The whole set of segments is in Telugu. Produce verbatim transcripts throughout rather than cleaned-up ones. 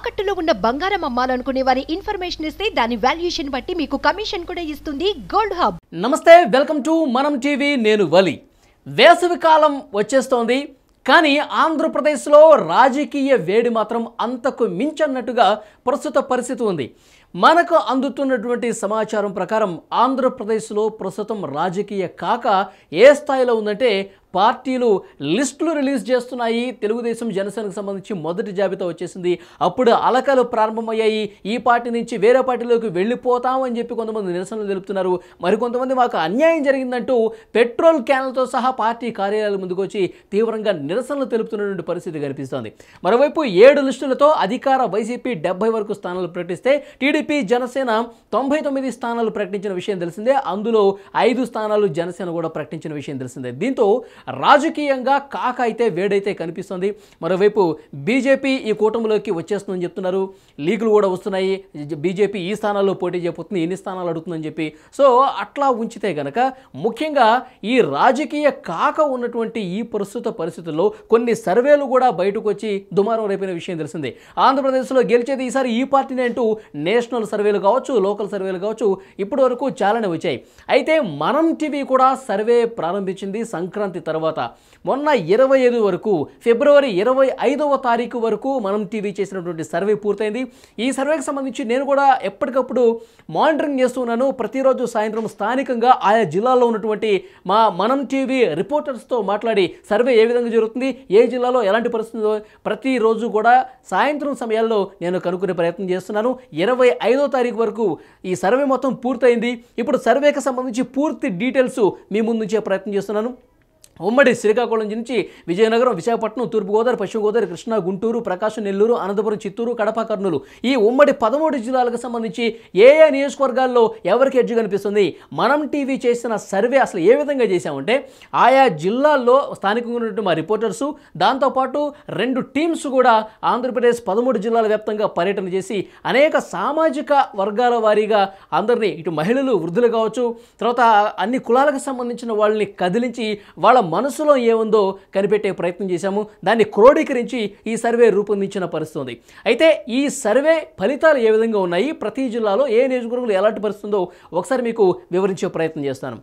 తాకట్టులో ఉన్న బంగారం అమ్మాలనుకునే వారి ఇన్ఫర్మేషన్ ఇస్తే దాని వాల్యుయేషన్ బట్టి మీకు కమిషన్ కూడా ఇస్తుంది గోల్డ్ హబ్. నమస్తే, వెల్కమ్ టు మనం టీవీ. నేను వలి. వేసవి కాలం వచ్చేస్తోంది, కానీ ఆంధ్రప్రదేశ్లో రాజకీయ వేడి మాత్రం అంతకు మించన్నట్టుగా ప్రస్తుత పరిస్థితి ఉంది. మనకు అందుతున్నటువంటి సమాచారం ప్రకారం ఆంధ్రప్రదేశ్లో ప్రస్తుతం రాజకీయ కాక ఏ స్థాయిలో ఉందంటే పార్టీలు లిస్టులు రిలీజ్ చేస్తున్నాయి. తెలుగుదేశం జనసేనకు సంబంధించి మొదటి జాబితా వచ్చేసింది. అప్పుడు అలకలు ప్రారంభమయ్యాయి. ఈ పార్టీ నుంచి వేరే పార్టీలోకి వెళ్ళిపోతాం అని చెప్పి కొంతమంది నిరసనలు తెలుపుతున్నారు. మరికొంతమంది మాకు అన్యాయం జరిగిందంటూ పెట్రోల్ క్యాన్లతో సహా పార్టీ కార్యాలయాల ముందుకు వచ్చి తీవ్రంగా నిరసనలు తెలుపుతున్నటువంటి పరిస్థితి కనిపిస్తోంది. మరోవైపు ఏడు లిస్టులతో అధికార వైసీపీ డెబ్బై వరకు స్థానాలు ప్రకటిస్తే టీడీపీ జనసేన తొంభై తొమ్మిది స్థానాలు ప్రకటించిన విషయం తెలిసిందే. అందులో ఐదు స్థానాలు జనసేన కూడా ప్రకటించిన విషయం తెలిసిందే. దీంతో రాజకీయంగా కాక అయితే వేడైతే కనిపిస్తుంది. మరోవైపు బీజేపీ ఈ కూటమిలోకి వచ్చేస్తుందని చెప్తున్నారు. లీకులు కూడా వస్తున్నాయి. బీజేపీ ఈ స్థానాల్లో పోటీ చేయబోతుంది, ఎన్ని స్థానాలు అడుగుతుందని చెప్పి. సో అట్లా ఉంచితే కనుక ముఖ్యంగా ఈ రాజకీయ కాక ఉన్నటువంటి ఈ ప్రస్తుత పరిస్థితుల్లో కొన్ని సర్వేలు కూడా బయటకు వచ్చి దుమారం రేపిన విషయం తెలిసిందే. ఆంధ్రప్రదేశ్లో గెలిచేది ఈసారి ఈ పార్టీని అంటూ నేషనల్ సర్వేలు కావచ్చు, లోకల్ సర్వేలు కావచ్చు, ఇప్పటి వరకు చాలానే వచ్చాయి. అయితే మనం టీవీ కూడా సర్వే ప్రారంభించింది సంక్రాంతి తర్వాత. మొన్న ఇరవై ఐదు వరకు, ఫిబ్రవరి ఇరవై ఐదవ తారీఖు వరకు మనం టీవీ చేసినటువంటి సర్వే పూర్తయింది. ఈ సర్వేకి సంబంధించి నేను కూడా ఎప్పటికప్పుడు మానిటరింగ్ చేస్తున్నాను. ప్రతిరోజు సాయంత్రం స్థానికంగా ఆయా జిల్లాల్లో ఉన్నటువంటి మా మనం టీవీ రిపోర్టర్స్తో మాట్లాడి సర్వే ఏ విధంగా జరుగుతుంది, ఏ జిల్లాలో ఎలాంటి పరిస్థితుందో ప్రతిరోజు కూడా సాయంత్రం సమయాల్లో నేను కనుక్కునే ప్రయత్నం చేస్తున్నాను. ఇరవై ఐదో తారీఖు వరకు ఈ సర్వే మొత్తం పూర్తయింది. ఇప్పుడు సర్వేకి సంబంధించి పూర్తి డీటెయిల్స్ మీ ముందు ఉంచే ప్రయత్నం చేస్తున్నాను. ఉమ్మడి శ్రీకాకుళం నుంచి విజయనగరం, విశాఖపట్నం, తూర్పుగోదావరి, పశ్చిమ గోదావరి, కృష్ణా, గుంటూరు, ప్రకాశం, నెల్లూరు, అనంతపురం, చిత్తూరు, కడప, కర్నూలు ఈ ఉమ్మడి పదమూడు జిల్లాలకు సంబంధించి ఏ ఏ నియోజకవర్గాల్లో ఎవరికి ఎడ్జ్ కనిపిస్తుంది, మనం టీవీ చేసిన సర్వే అసలు ఏ విధంగా చేశామంటే ఆయా జిల్లాల్లో స్థానికంగా ఉన్నటువంటి మా రిపోర్టర్సు, దాంతోపాటు రెండు టీమ్స్ కూడా ఆంధ్రప్రదేశ్ పదమూడు జిల్లాల వ్యాప్తంగా పర్యటన చేసి అనేక సామాజిక వర్గాల వారీగా అందరినీ, ఇటు మహిళలు, వృద్ధులు కావచ్చు, తర్వాత అన్ని కులాలకు సంబంధించిన వాళ్ళని కదిలించి వాళ్ళ మనసులో ఏముందో కనిపెట్టే ప్రయత్నం చేశాము. దాన్ని క్రోడీకరించి ఈ సర్వే రూపొందించిన పరిస్థితి ఉంది. అయితే ఈ సర్వే ఫలితాలు ఏ విధంగా ఉన్నాయి, ప్రతి జిల్లాలో ఏ నియోజకవర్గంలో ఎలాంటి పరిస్థితి ఉందో ఒకసారి మీకు వివరించే ప్రయత్నం చేస్తాను.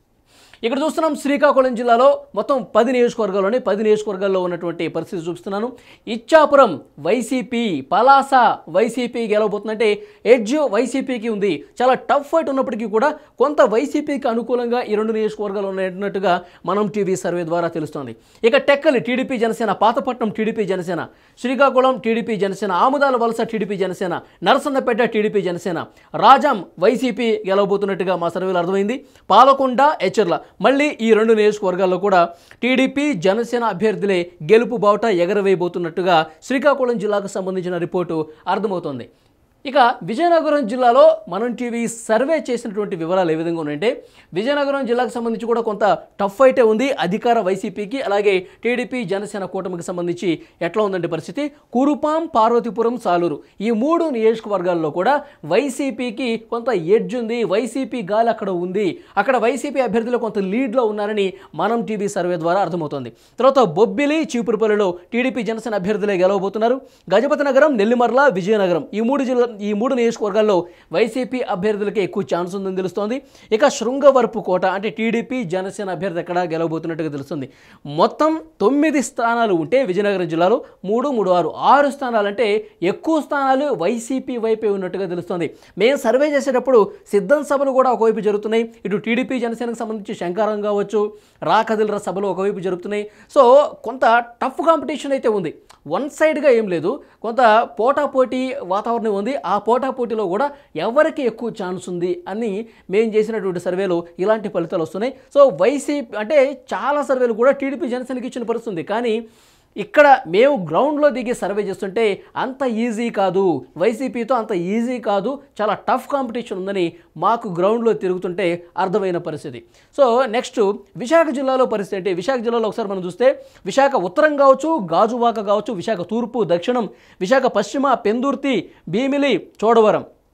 ఇక్కడ చూస్తున్నాం శ్రీకాకుళం జిల్లాలో మొత్తం పది నియోజకవర్గాల్లోనే పది నియోజకవర్గాల్లో ఉన్నటువంటి పరిస్థితి చూపిస్తున్నాను. ఇచ్చాపురం వైసీపీ, పలాస వైసీపీ గెలవబోతుందంటే ఎడ్జ్ వైసీపీకి ఉంది. చాలా టఫ్ ఫైట్ ఉన్నప్పటికీ కూడా కొంత వైసీపీకి అనుకూలంగా ఈ రెండు నియోజకవర్గాలు ఉన్నట్టుగా మనం టీవీ సర్వే ద్వారా తెలుస్తోంది. ఇక Tekkali TDP Janasena, Pathapatnam TDP Janasena, Srikakulam TDP Janasena, Amudalavalasa TDP Janasena, Narasannapeta TDP Janasena, Rajam YCP గెలవబోతున్నట్టుగా మా సర్వేలో అర్థమైంది. పాలకొండ, ఎచ్చర్ల మళ్ళీ ఈ రెండు నియోజకవర్గాల్లో కూడా టీడీపీ జనసేన అభ్యర్థులే గెలుపు బావుట ఎగరవేయబోతున్నట్టుగా శ్రీకాకుళం జిల్లాకు సంబంధించిన రిపోర్టు అర్థమవుతోంది. ఇక విజయనగరం జిల్లాలో మనం టీవీ సర్వే చేసినటువంటి వివరాలు ఏ విధంగా ఉన్నాయంటే విజయనగరం జిల్లాకు సంబంధించి కూడా కొంత టఫ్ అయితే ఉంది అధికార వైసీపీకి, అలాగే టీడీపీ జనసేన కూటమికి సంబంధించి ఎట్లా ఉందంటే పరిస్థితి. కురుపాం, పార్వతీపురం, సాలూరు ఈ మూడు నియోజకవర్గాల్లో కూడా వైసీపీకి కొంత ఎడ్జ్ ఉంది. వైసీపీ గాలి అక్కడ ఉంది. అక్కడ వైసీపీ అభ్యర్థులు కొంత లీడ్లో ఉన్నారని మనం టీవీ సర్వే ద్వారా అర్థమవుతోంది. తర్వాత బొబ్బిలి, చీపురుపల్లిలో టీడీపీ జనసేన అభ్యర్థులే గెలవబోతున్నారు. గజపతి నగరం, నెల్లిమర్ల, విజయనగరం ఈ మూడు జిల్లా ఈ మూడు నియోజకవర్గాల్లో వైసీపీ అభ్యర్థులకి ఎక్కువ ఛాన్స్ ఉందని తెలుస్తోంది. ఇక శృంగవరపు కోట అంటే టీడీపీ జనసేన అభ్యర్థి ఎక్కడ గెలవబోతున్నట్టుగా తెలుస్తుంది. మొత్తం తొమ్మిది స్థానాలు ఉంటే విజయనగరం జిల్లాలో మూడు మూడు ఆరు ఆరు స్థానాలు అంటే ఎక్కువ స్థానాలు వైసీపీ వైపే ఉన్నట్టుగా తెలుస్తోంది. మేము సర్వే చేసేటప్పుడు సిద్ధం సభలు కూడా ఒకవైపు జరుగుతున్నాయి. ఇటు టీడీపీ జనసేనకు సంబంధించి శంకారం కావచ్చు, రాకదిల్ర సభలు ఒకవైపు జరుగుతున్నాయి. సో కొంత టఫ్ కాంపిటీషన్ అయితే ఉంది. వన్ సైడ్గా ఏం లేదు, కొంత పోటాపోటీ వాతావరణం ఉంది. ఆ పోటాపోటీలో కూడా ఎవరికి ఎక్కువ ఛాన్స్ ఉంది అని మేము చేసినటువంటి సర్వేలో ఇలాంటి ఫలితాలు వస్తున్నాయి. సో వైసీపీ అంటే చాలా సర్వేలు కూడా టీడీపీ జనసేనకి ఇచ్చిన పరిస్థితుంది. కానీ ఇక్కడ మేము గ్రౌండ్లో దిగి సర్వే చేస్తుంటే అంత ఈజీ కాదు, వైసీపీతో అంత ఈజీ కాదు, చాలా టఫ్ కాంపిటీషన్ ఉందని మాకు గ్రౌండ్లో తిరుగుతుంటే అర్థమైన పరిస్థితి. సో నెక్స్ట్ విశాఖ జిల్లాలో పరిస్థితి అంటే విశాఖ జిల్లాలో ఒకసారి మనం చూస్తే విశాఖ ఉత్తరం కావచ్చు, గాజువాక కావచ్చు, విశాఖ తూర్పు, దక్షిణం, విశాఖ పశ్చిమ, పెందుర్తి, భీమిలి, చోడవరం,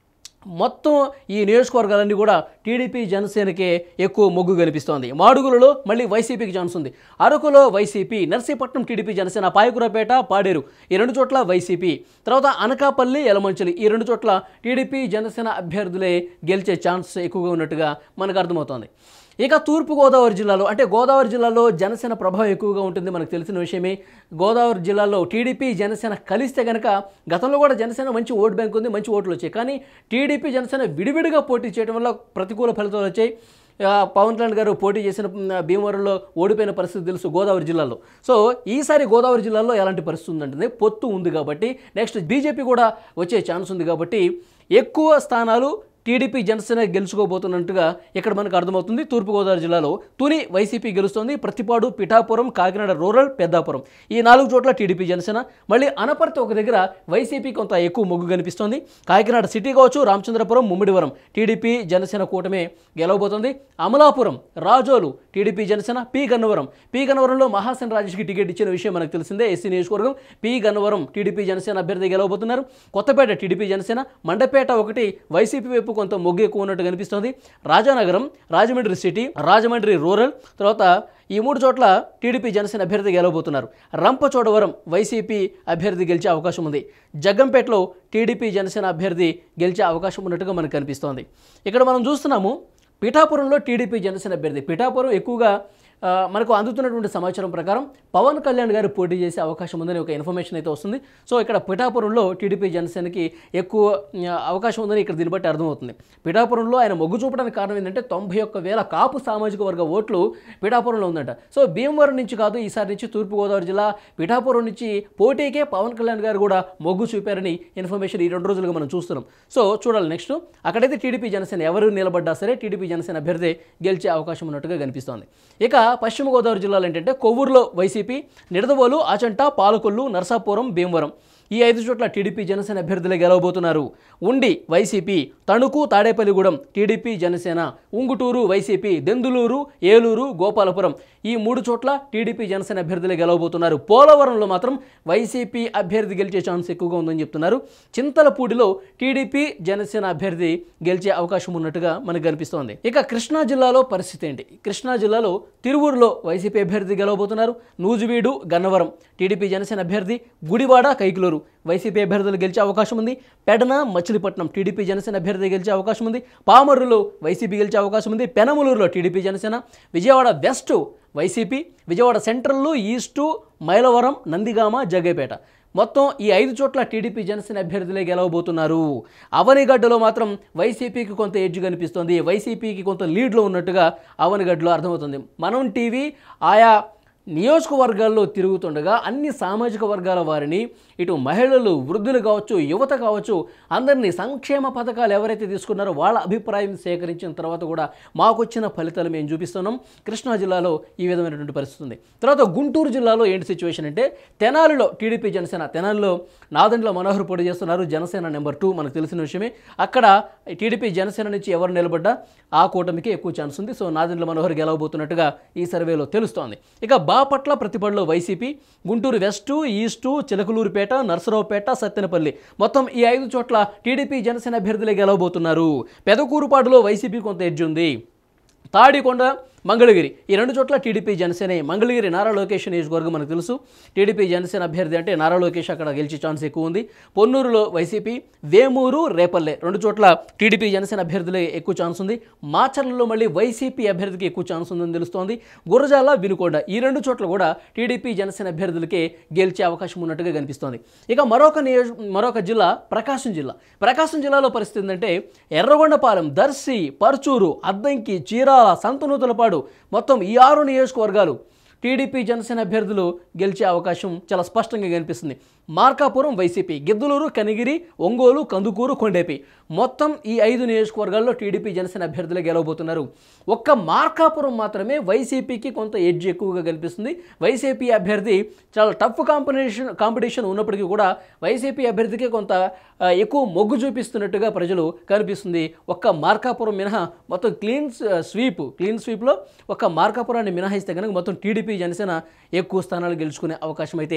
మొత్తం ఈ నియోజకవర్గాలన్నీ కూడా టీడీపీ జనసేనకే ఎక్కువ మొగ్గు కనిపిస్తోంది. మాడుగులలో మళ్ళీ వైసీపీకి ఛాన్స్ ఉంది. అరకులో వైసీపీ, నర్సీపట్నం టీడీపీ జనసేన, పాయకురపేట, పాడేరు ఈ రెండు చోట్ల వైసీపీ, తర్వాత అనకాపల్లి, యలమంచిలి ఈ రెండు చోట్ల టీడీపీ జనసేన అభ్యర్థులే గెలిచే ఛాన్స్ ఎక్కువగా ఉన్నట్టుగా మనకు అర్థమవుతోంది. ఇక తూర్పుగోదావరి జిల్లాలో అంటే గోదావరి జిల్లాలో జనసేన ప్రభావం ఎక్కువగా ఉంటుంది, మనకు తెలిసిన విషయమే. గోదావరి జిల్లాలో టీడీపీ జనసేన కలిస్తే కనుక గతంలో కూడా జనసేన మంచి ఓటు బ్యాంక్ ఉంది, మంచి ఓట్లు వచ్చాయి. కానీ టీడీపీ జనసేన విడివిడిగా పోటీ చేయడం వల్ల ప్రతికూల ఫలితాలు వచ్చాయి. పవన్ కళ్యాణ్ గారు పోటీ చేసిన భీమవరంలో ఓడిపోయిన పరిస్థితి తెలుసు గోదావరి జిల్లాలో. సో ఈసారి గోదావరి జిల్లాలో ఎలాంటి పరిస్థితి ఉందంటే పొత్తు ఉంది కాబట్టి, నెక్స్ట్ బీజేపీ కూడా వచ్చే ఛాన్స్ ఉంది కాబట్టి ఎక్కువ స్థానాలు టీడీపీ జనసేన గెలుచుకోబోతున్నట్టుగా ఇక్కడ మనకు అర్థమవుతుంది. తూర్పుగోదావరి జిల్లాలో తుని వైసీపీ గెలుస్తోంది. ప్రతిపాడు, పిఠాపురం, కాకినాడ రూరల్, పెద్దాపురం ఈ నాలుగు చోట్ల టీడీపీ జనసేన. మళ్ళీ అనపర్తి ఒక దగ్గర వైసీపీ కొంత ఎక్కువ మొగ్గు కనిపిస్తోంది. కాకినాడ సిటీ కావచ్చు, రామచంద్రపురం, ముమ్మిడివరం టీడీపీ జనసేన కూటమే గెలవబోతోంది. Amalapuram, Razole TDP Janasena, P Gannavaram P గన్నవరంలో మహాసేన రాజేష్కి టికెట్ ఇచ్చిన విషయం మనకు తెలిసిందే. ఎస్సీ నియోజకవర్గం పి గన్నవరం టీడీపీ జనసేన అభ్యర్థి గెలవబోతున్నారు. కొత్తపేట టీడీపీ జనసేన, మండపేట ఒకటి వైసీపీ వైపు కొంత మొగ్గు ఎక్కువ ఉన్నట్టు కనిపిస్తోంది. రాజానగరం, రాజమండ్రి సిటీ, రాజమండ్రి రూరల్, తర్వాత ఈ మూడు చోట్ల టీడీపీ జనసేన అభ్యర్థి గెలవబోతున్నారు. రంపచోడవరం వైసీపీ అభ్యర్థి గెలిచే అవకాశం ఉంది. జగ్గంపేటలో టీడీపీ జనసేన అభ్యర్థి గెలిచే అవకాశం ఉన్నట్టుగా మనకు కనిపిస్తోంది. ఇక్కడ మనం చూస్తున్నాము పిఠాపురంలో టీడీపీ జనసేన అభ్యర్థి. పిఠాపురం ఎక్కువగా మనకు అందుతున్నటువంటి సమాచారం ప్రకారం పవన్ కళ్యాణ్ గారు పోటీ చేసే అవకాశం ఉందని ఒక ఇన్ఫర్మేషన్ అయితే వస్తుంది. సో ఇక్కడ పిఠాపురంలో టీడీపీ జనసేనకి ఎక్కువ అవకాశం ఉందని ఇక్కడ దీన్ని బట్టి అర్థమవుతుంది. పిఠాపురంలో ఆయన మొగ్గు చూపడానికి కారణం ఏంటంటే తొంభై ఒక్క వేల కాపు సామాజిక వర్గ ఓట్లు పిఠాపురంలో ఉందంట. సో భీమవరం నుంచి కాదు, ఈసారి నుంచి తూర్పుగోదావరి జిల్లా పిఠాపురం నుంచి పోటీకే పవన్ కళ్యాణ్ గారు కూడా మొగ్గు చూపారని ఇన్ఫర్మేషన్ ఈ రెండు రోజులుగా మనం చూస్తున్నాం. సో చూడాలి నెక్స్ట్ అక్కడైతే టీడీపీ జనసేన ఎవరు నిలబడ్డా సరే టీడీపీ జనసేన అభ్యర్థి గెలిచే అవకాశం ఉన్నట్టుగా కనిపిస్తోంది. ఇక పశ్చిమ గోదావరి జిల్లాలో ఏంటంటే కొవ్వూరులో వైసీపీ, నిడదవోలు, ఆచంట, పాలకొల్లు, నర్సాపురం, భీమవరం ఈ ఐదు చోట్ల టీడీపీ జనసేన అభ్యర్థులే గెలవబోతున్నారు. Undi YCP, Tanuku, Tadepalligudem TDP Janasena, Unguturu YCP, Denduluru, Eluru, Gopalapuram ఈ మూడు చోట్ల టీడీపీ జనసేన అభ్యర్థులే గెలవబోతున్నారు. పోలవరంలో మాత్రం వైసీపీ అభ్యర్థి గెలిచే ఛాన్స్ ఎక్కువగా ఉందని చెప్తున్నారు. చింతలపూడిలో టీడీపీ జనసేన అభ్యర్థి గెలిచే అవకాశం ఉన్నట్టుగా మనకు కనిపిస్తోంది. ఇక కృష్ణా జిల్లాలో పరిస్థితి ఏంటి? కృష్ణా జిల్లాలో తిరువూరులో వైసీపీ అభ్యర్థి గెలవబోతున్నారు. నూజివీడు, గన్నవరం టీడీపీ జనసేన అభ్యర్థి, గుడివాడ, కైకులూరు వైసీపీ అభ్యర్థులు గెలిచే అవకాశం ఉంది. పెడన, మచిలీపట్నం టీడీపీ జనసేన అభ్యర్థి గెలిచే అవకాశం ఉంది. పామర్రులో వైసీపీ గెలిచే అవకాశం ఉంది. పెనమలూరులో TDP Janasena, Vijayawada west YCP, Vijayawada central, east, Mylavaram, Nandigama, Jaggayyapeta మొత్తం ఈ ఐదు చోట్ల టీడీపీ జనసేన అభ్యర్థులే గెలవబోతున్నారు. అవనిగడ్డలో మాత్రం వైసీపీకి కొంత ఎడ్జ్ కనిపిస్తోంది. వైసీపీకి కొంత లీడ్లో ఉన్నట్టుగా అవనిగడ్డలో అర్థమవుతుంది. మనం టీవీ ఆయా నియోజకవర్గాల్లో తిరుగుతుండగా అన్ని సామాజిక వర్గాల వారిని, ఇటు మహిళలు, వృద్ధులు కావచ్చు, యువత కావచ్చు, అందరినీ సంక్షేమ పథకాలు ఎవరైతే తీసుకున్నారో వాళ్ళ అభిప్రాయం సేకరించిన తర్వాత కూడా మాకు వచ్చిన ఫలితాలు మేము చూపిస్తున్నాం. కృష్ణా జిల్లాలో ఈ విధమైనటువంటి పరిస్థితి ఉంది. తర్వాత గుంటూరు జిల్లాలో ఏంటి సిచ్యువేషన్ అంటే తెనాలిలో టీడీపీ జనసేన, తెనాలిలో నాదెండ్ల మనోహర్ పోటీ చేస్తున్నారు. జనసేన నెంబర్ టూ మనకు తెలిసిన విషయమే. అక్కడ టీడీపీ జనసేన నుంచి ఎవరు నిలబడ్డా ఆ కూటమికి ఎక్కువ ఛాన్స్ ఉంది. సో నాదెండ్ల మనోహర్ గెలవబోతున్నట్టుగా ఈ సర్వేలో తెలుస్తోంది. ఇక బాపట్ల, ప్రతిపాడులో YCP, Guntur west, east, Chilakaluripet, Narasaraopet, Sattenapalli మొత్తం ఈ ఐదు చోట్ల టీడీపీ జనసేన అభ్యర్థులే గెలవబోతున్నారు. పెదకూరుపాడులో వైసీపీ కొంత ఎడ్జ్ ఉంది. తాడికొండ, మంగళగిరి ఈ రెండు చోట్ల టీడీపీ జనసేనే. మంగళగిరి నారా లోకేష్ నియోజకవర్గం మనకు తెలుసు. టీడీపీ జనసేన అభ్యర్థి అంటే నారా లోకేష్ అక్కడ గెలిచే ఛాన్స్ ఎక్కువ ఉంది. పొన్నూరులో వైసీపీ, వేమూరు, రేపల్లె రెండు చోట్ల టీడీపీ జనసేన అభ్యర్థులే ఎక్కువ ఛాన్స్ ఉంది. మాచర్లలో మళ్ళీ వైసీపీ అభ్యర్థికి ఎక్కువ ఛాన్స్ ఉందని తెలుస్తోంది. గురజాల, వినుకొండ ఈ రెండు చోట్ల కూడా టీడీపీ జనసేన అభ్యర్థులకే గెలిచే అవకాశం ఉన్నట్టుగా కనిపిస్తోంది. ఇక మరొక నియోజ మరొక జిల్లా ప్రకాశం జిల్లా. ప్రకాశం జిల్లాలో పరిస్థితి ఏంటంటే ఎర్రగొండపాలెం, దర్శి, పర్చూరు, అద్దంకి, చీరాల, సంతనూతలపాడు మొత్తం ఈ ఆరు నియోజకవర్గాలు టీడీపీ జనసేన అభ్యర్థులు గెలిచే అవకాశం చాలా స్పష్టంగా కనిపిస్తుంది. మార్కాపురం వైసీపీ, గిద్దలూరు, కనిగిరి, ఒంగోలు, కందుకూరు, కొండేపి మొత్తం ఈ ఐదు నియోజకవర్గాల్లో టీడీపీ జనసేన అభ్యర్థులే గెలవబోతున్నారు. ఒక్క మార్కాపురం మాత్రమే వైసీపీకి కొంత ఎడ్జ్ ఎక్కువగా కనిపిస్తుంది. వైసీపీ అభ్యర్థి చాలా టఫ్ కాంపిటీషన్ కాంపిటీషన్ ఉన్నప్పటికీ కూడా వైసీపీ అభ్యర్థికి కొంత ఎక్కువ మొగ్గు చూపిస్తున్నట్టుగా ప్రజలు కనిపిస్తుంది. ఒక్క మార్కాపురం మినహా మొత్తం క్లీన్ స్వీప్ క్లీన్ స్వీప్లో ఒక్క మార్కాపురాన్ని మినహాయిస్తే కనుక మొత్తం టీడీపీ జనసేన ఎక్కువ స్థానాలు గెలుచుకునే అవకాశం అయితే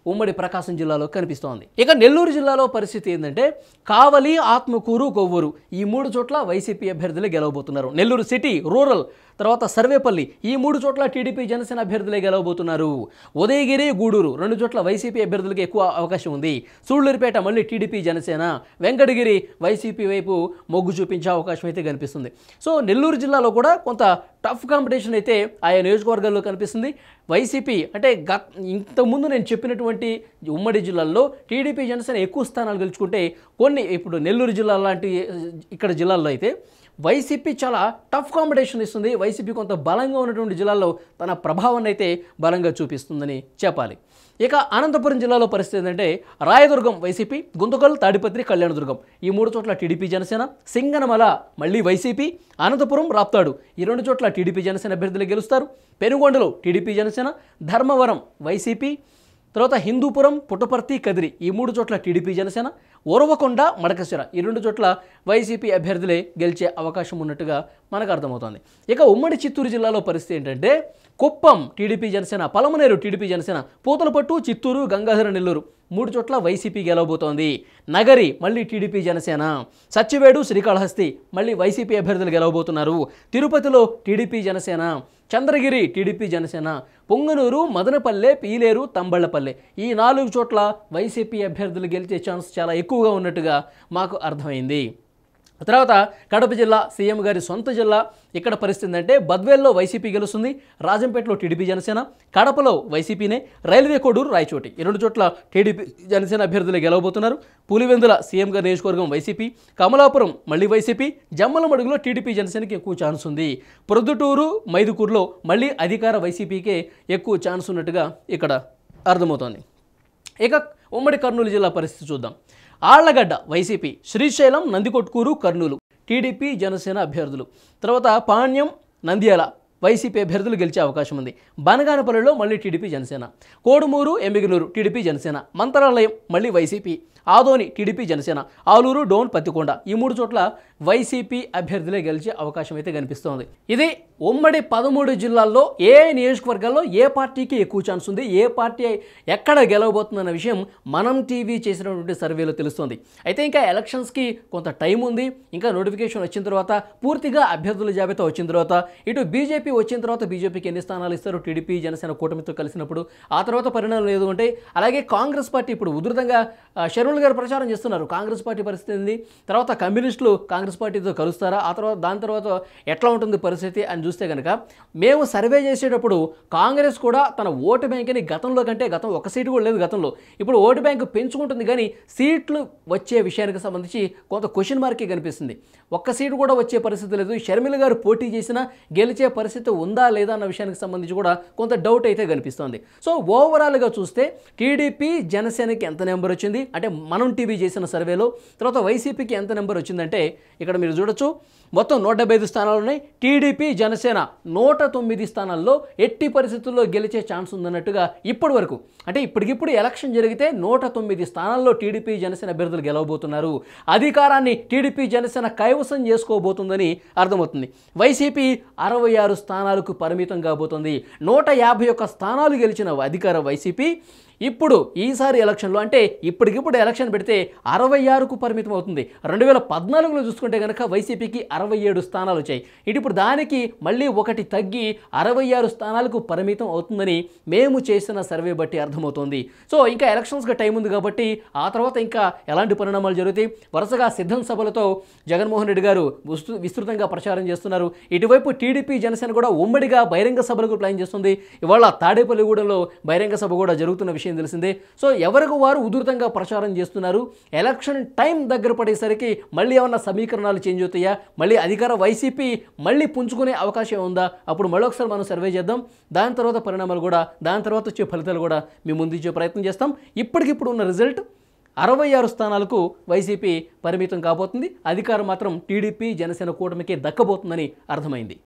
ఉమ్మడి ప్రకాశం జిల్లాలో కనిపిస్తోంది. ఇక నెల్లూరు జిల్లాలో పరిస్థితి ఏంటంటే కావలి, ఆత్మకూరు, కొవ్వూరు ఈ మూడు చోట్ల వైసీపీ అభ్యర్థులే గెలవబోతున్నారు. నెల్లూరు సిటీ, రూరల్, తర్వాత సర్వేపల్లి ఈ మూడు చోట్ల టీడీపీ జనసేన అభ్యర్థులే గెలవబోతున్నారు. ఉదయగిరి, గూడూరు రెండు చోట్ల వైసీపీ అభ్యర్థులకు ఎక్కువ అవకాశం ఉంది. సూళ్లూరుపేట మళ్ళీ టీడీపీ జనసేన, వెంకటగిరి వైసీపీ వైపు మొగ్గు చూపించే అవకాశం అయితే కనిపిస్తుంది. సో నెల్లూరు జిల్లాలో కూడా కొంత టఫ్ కాంపిటీషన్ అయితే ఆయా నియోజకవర్గాల్లో కనిపిస్తుంది. వైసీపీ అంటే గత ఇంతకుముందు నేను చెప్పినటువంటి ఉమ్మడి జిల్లాల్లో టీడీపీ జనసేన ఎక్కువ స్థానాలు గెలుచుకుంటే కొన్ని ఇప్పుడు నెల్లూరు జిల్లా లాంటి ఇక్కడ జిల్లాల్లో అయితే వైసీపీ చాలా టఫ్ కాంపిటీషన్ ఇస్తుంది. వైసీపీ కొంత బలంగా ఉన్నటువంటి జిల్లాల్లో తన ప్రభావాన్ని అయితే బలంగా చూపిస్తుందని చెప్పాలి. ఇక అనంతపురం జిల్లాలో పరిస్థితి ఏంటంటే రాయదుర్గం వైసీపీ, గుంతకల్, తాడిపత్రి, కళ్యాణదుర్గం ఈ మూడు చోట్ల టీడీపీ జనసేన, సింగనమల మళ్ళీ వైసీపీ, అనంతపురం, రాప్తాడు ఈ రెండు చోట్ల టీడీపీ జనసేన అభ్యర్థులు గెలుస్తారు. పెనుగొండలో టీడీపీ జనసేన, ధర్మవరం వైసీపీ, తర్వాత హిందూపురం, పుట్టపర్తి, కదిరి ఈ మూడు చోట్ల టీడీపీ జనసేన, ఉరవకొండ, మడకశిర ఈ రెండు చోట్ల వైసీపీ అభ్యర్థులే గెలిచే అవకాశం ఉన్నట్టుగా మనకు అర్థమవుతోంది. ఇక ఉమ్మడి చిత్తూరు జిల్లాలో పరిస్థితి ఏంటంటే కుప్పం టీడీపీ జనసేన, పలమనేరు టీడీపీ జనసేన, పూతలపట్టు, చిత్తూరు, గంగాధర, నెల్లూరు మూడు చోట్ల వైసీపీ గెలవబోతోంది. నగరి మళ్ళీ టీడీపీ జనసేన, సచ్చివేడు, శ్రీకాళహస్తి మళ్ళీ వైసీపీ అభ్యర్థులు గెలవబోతున్నారు. తిరుపతిలో టీడీపీ జనసేన, చంద్రగిరి టీడీపీ జనసేన, పొంగనూరు, మదనపల్లె, పీలేరు, తంబళ్లపల్లె ఈ నాలుగు చోట్ల వైసీపీ అభ్యర్థులు గెలిచే ఛాన్స్ చాలా ఎక్కువగా ఉన్నట్టుగా మాకు అర్థమైంది. తర్వాత కడప జిల్లా సీఎం గారి సొంత జిల్లా. ఇక్కడ పరిస్థితి అంటే బద్వేల్లో వైసీపీ గెలుస్తుంది, రాజంపేటలో టీడీపీ జనసేన, కడపలో వైసీపీనే, రైల్వే కోడూరు, రాయచోటి ఈ రెండు చోట్ల టీడీపీ జనసేన అభ్యర్థులు గెలవబోతున్నారు. పులివెందుల సీఎం గారి నియోజకవర్గం వైసీపీ, కమలాపురం మళ్ళీ వైసీపీ, జమ్మలమడుగులో టీడీపీ జనసేనకి ఎక్కువ ఛాన్స్ ఉంది. ప్రొద్దుటూరు, మైదుకూరులో మళ్ళీ అధికార వైసీపీకే ఎక్కువ ఛాన్స్ ఉన్నట్టుగా ఇక్కడ అర్థమవుతోంది. ఇక ఉమ్మడి కర్నూలు జిల్లా పరిస్థితి చూద్దాం. ఆళ్లగడ్డ వైసీపీ, శ్రీశైలం, నందికొట్కూరు, కర్నూలు టీడీపీ జనసేన అభ్యర్థులు. తర్వాత పాణ్యం, నంద్యాల వైసీపీ అభ్యర్థులు గెలిచే అవకాశం ఉంది. బనగానపల్లిలో మళ్ళీ టీడీపీ జనసేన, కోడుమూరు, ఎమ్మిగనూరు టీడీపీ జనసేన, మంత్రాలయం మళ్ళీ వైసీపీ, ఆదోని టీడీపీ జనసేన, ఆలూరు, డోన్, పత్తికొండ ఈ మూడు చోట్ల వైసీపీ అభ్యర్థులే గెలిచే అవకాశం అయితే కనిపిస్తోంది. ఇది ఉమ్మడి పదమూడు జిల్లాల్లో ఏ నియోజకవర్గాల్లో ఏ పార్టీకి ఎక్కువ ఛాన్స్ ఉంది, ఏ పార్టీ ఎక్కడ గెలవబోతుందన్న విషయం మనం టీవీ చేసినటువంటి సర్వేలో తెలుస్తోంది. అయితే ఇంకా ఎలక్షన్స్కి కొంత టైం ఉంది. ఇంకా నోటిఫికేషన్ వచ్చిన తర్వాత పూర్తిగా అభ్యర్థుల జాబితా వచ్చిన తర్వాత ఇటు బీజేపీ వచ్చిన తర్వాత బీజేపీకి ఎన్ని స్థానాలు ఇస్తారు, టీడీపీ జనసేన కూటమితో కలిసినప్పుడు ఆ తర్వాత పరిణామాలు ఏదో ఉంటాయి. అలాగే కాంగ్రెస్ పార్టీ ఇప్పుడు ఉధృతంగా షర్మిల గారు ప్రచారం చేస్తున్నారు. కాంగ్రెస్ పార్టీ పరిస్థితి ఏంది, తర్వాత కమ్యూనిస్టులు కాంగ్రెస్ పార్టీతో కలుస్తారా, ఆ తర్వాత దాని తర్వాత ఎట్లా ఉంటుంది పరిస్థితి అని చూస్తే కనుక మేము సర్వే చేసేటప్పుడు కాంగ్రెస్ కూడా తన ఓటు బ్యాంక్ని గతంలో కంటే గతం ఒక సీటు కూడా లేదు గతంలో, ఇప్పుడు ఓటు బ్యాంకు పెంచుకుంటుంది కానీ సీట్లు వచ్చే విషయానికి సంబంధించి కొంత క్వశ్చన్ మార్కే కనిపిస్తుంది. ఒక్క సీటు కూడా వచ్చే పరిస్థితి లేదు. షర్మిల గారు పోటీ చేసినా గెలిచే పరిస్థితి ఉందా లేదా అన్న విషయానికి సంబంధించి కూడా కొంత డౌట్ అయితే కనిపిస్తోంది. సో ఓవరాల్గా చూస్తే టీడీపీ జనసేనకి ఎంత నెంబర్ వచ్చింది అంటే మనం టీవీ చేసిన సర్వేలో, తర్వాత వైసీపీకి ఎంత నెంబర్ వచ్చిందంటే ఇక్కడ మీరు చూడొచ్చు మొత్తం నూట డెబ్బై ఐదు స్థానాలు ఉన్నాయి. టీడీపీ జనసేన నూట తొమ్మిది స్థానాల్లో ఎట్టి పరిస్థితుల్లో గెలిచే ఛాన్స్ ఉందన్నట్టుగా ఇప్పటి వరకు అంటే ఇప్పటికిప్పుడు ఎలక్షన్ జరిగితే నూట తొమ్మిది స్థానాల్లో టీడీపీ జనసేన అభ్యర్థులు గెలవబోతున్నారు. అధికారాన్ని టీడీపీ జనసేన కైవసం చేసుకోబోతుందని అర్థమవుతుంది. వైసీపీ అరవై ఆరు స్థానాలకు పరిమితం కాబోతుంది. నూట యాభై ఒక్క స్థానాలు గెలిచిన అధికార వైసీపీ ఇప్పుడు ఈసారి ఎలక్షన్లో అంటే ఇప్పటికిప్పుడు ఎలక్షన్ పెడితే అరవై ఆరుకు పరిమితం అవుతుంది. రెండు వేల పద్నాలుగులో చూసుకుంటే కనుక వైసీపీకి అరవై ఏడు స్థానాలు వచ్చాయి. ఇటు ఇప్పుడు దానికి మళ్ళీ ఒకటి తగ్గి అరవై ఆరు స్థానాలకు పరిమితం అవుతుందని మేము చేసిన సర్వే బట్టి అర్థమవుతోంది. సో ఇంకా ఎలక్షన్స్గా టైం ఉంది కాబట్టి ఆ తర్వాత ఇంకా ఎలాంటి పరిణామాలు జరుగుతాయి. వరుసగా సిద్ధం సభలతో జగన్మోహన్ రెడ్డి గారు విస్తృతంగా ప్రచారం చేస్తున్నారు. ఇటువైపు టీడీపీ జనసేన కూడా ఉమ్మడిగా బహిరంగ సభలకు ప్లాన్ చేస్తుంది. ఇవాళ తాడేపల్లిగూడెంలో బహిరంగ సభ కూడా జరుగుతున్న విషయం తెలిసిందే. సో ఎవరికి వారు ఉధృతంగా ప్రచారం చేస్తున్నారు. ఎలక్షన్ టైం దగ్గర పడేసరికి మళ్ళీ ఏమన్నా సమీకరణాలు చేంజ్ అవుతాయా, మళ్ళీ అధికార వైసీపీ మళ్ళీ పుంజుకునే అవకాశం ఉందా, అప్పుడు మళ్ళీ ఒకసారి మనం సర్వే చేద్దాం. దాని తర్వాత పరిణామాలు కూడా దాని తర్వాత వచ్చే ఫలితాలు కూడా మీ ముందు ఇచ్చే ప్రయత్నం చేస్తాం. ఇప్పటికిప్పుడు ఉన్న రిజల్ట్ అరవై ఆరు స్థానాలకు వైసీపీ పరిమితం కాబోతుంది. అధికారం మాత్రం టీడీపీ జనసేన కూటమికి దక్కబోతుందని అర్థమైంది.